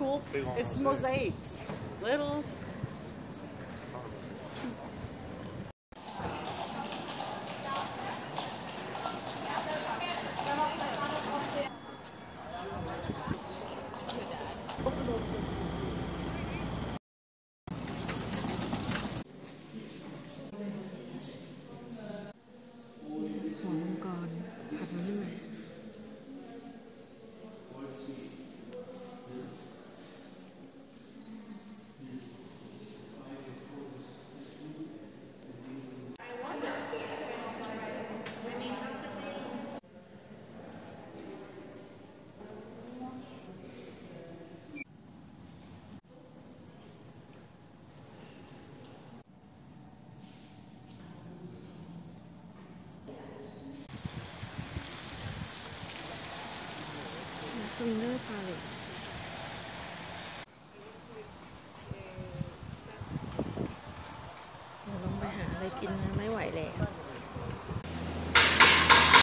cool. It's mosaics. Little. Swinger Palace เดี๋ยวลองไปหาอะไรกินนะไม่ไหวแล้ว